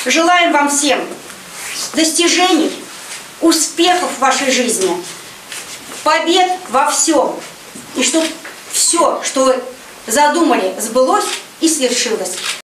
Желаем вам всем достижений, успехов в вашей жизни, побед во всем. И чтобы все, что вы задумали, сбылось и свершилось.